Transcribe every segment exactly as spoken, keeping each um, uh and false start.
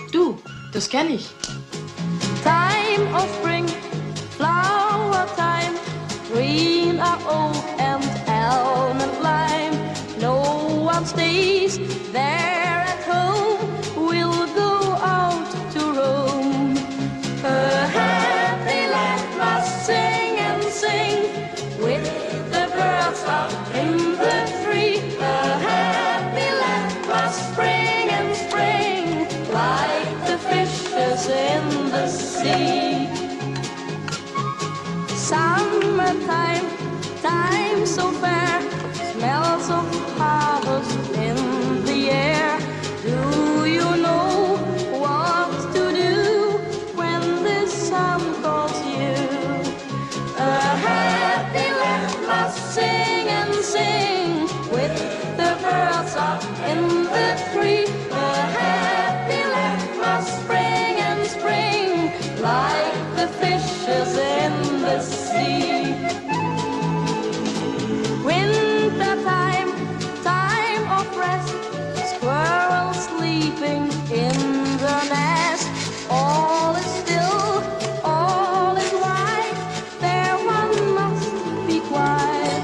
Du, das kenn ich. Time of spring, flower time, green are oak and elm and lime. No one stays there at home, we'll go out to roam. A happy land must sing and sing with the birds up in the tree. A happy land must spring and spring like the fishes in the sea. Summertime, time so fair, smells of harvest in the air. Do you know what to do when the sun calls you? A happy land must sing and sing with the birds up in the tree. A happy land must spring and spring like the fishes in the sea. Winter time, time of rest, squirrels sleeping in the nest. All is still, all is white, there one must be quiet.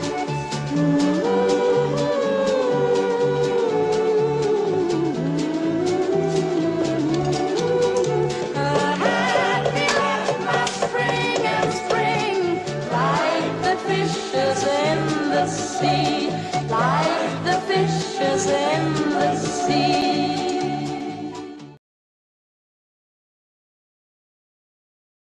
A happy land must spring and spring like the fishes in the sea.